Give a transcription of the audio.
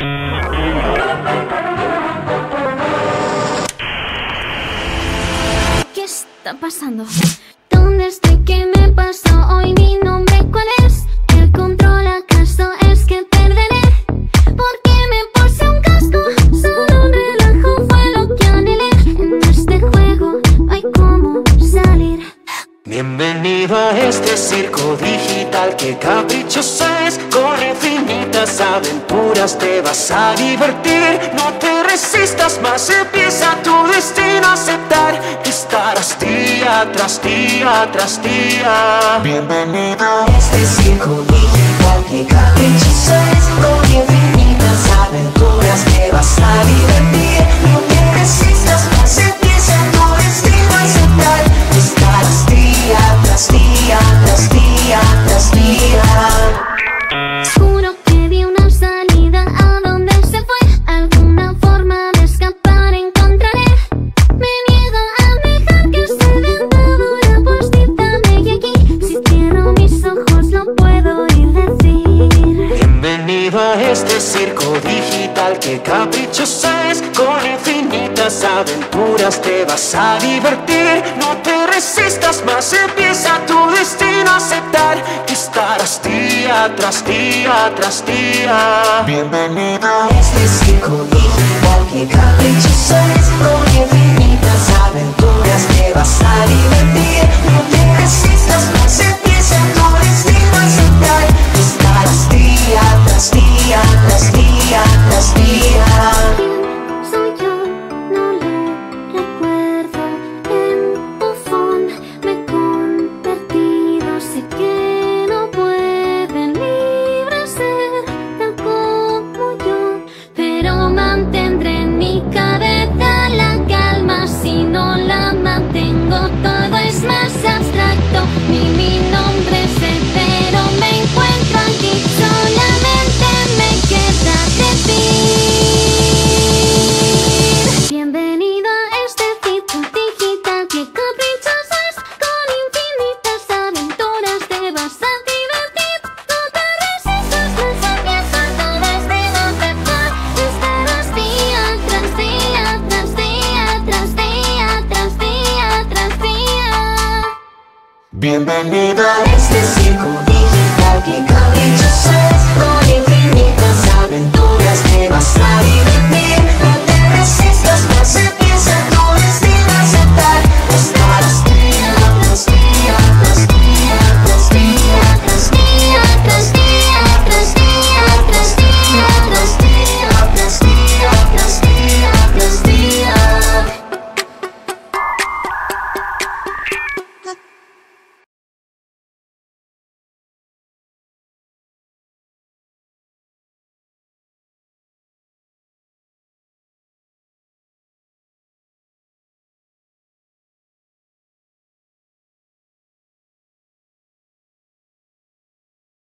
¿Qué está pasando? ¿Dónde estoy? ¿Qué me pasó hoy? ¿Mi nombre cuál es? ¿El control acaso es que perderé? ¿Por qué me puse un casco? Solo un relajo fue lo que anhelé. En este juego no hay cómo salir. Bienvenido a este circo digital, que caprichoso es. Con infinitas aventuras te vas a divertir. No te resistas más, empieza tu destino a aceptar que estarás día tras día tras día. Bienvenido a este circo digital, que caprichoso es. Con infinitas aventuras te vas a divertir. No te resistas más, empieza tu destino a aceptar que estarás día tras día tras día tras día. Juro que vi una salida. ¿A dónde se fue? Alguna forma de escapar encontraré. Me niego a dejar que se dentadura postita de aquí. Si cierro mis ojos lo puedo oír decir. Bienvenido a este circo digital, que caprichoso es. Con infinitas aventuras te vas a divertir. No te resistas más, empieza tu destino a aceptar que estarás día tras día tras día. Bienvenido a este circo digital, que caprichoso es. Con infinitas aventuras te vas a divertir. No te resistas más, empieza tu destino a aceptar que estarás día tras día tras día tras día. Soy yo, no lo recuerdo. En bufón me he convertido. Sé que no pueden libres ser tan como yo, pero mantendré en mi cabeza la calma. Si no la mantengo, todo es más abstracto. Ni mi nombre sé, pero me encuentro aquí. Solamente me queda decir: bienvenido a este circo digital, que caprichoso es. Con infinitas aventuras te vas a divertir. No te resistas más, empieza tu destino a aceptar. Estarás día tras día tras día tras día tras día tras día. Bienvenido a este circo.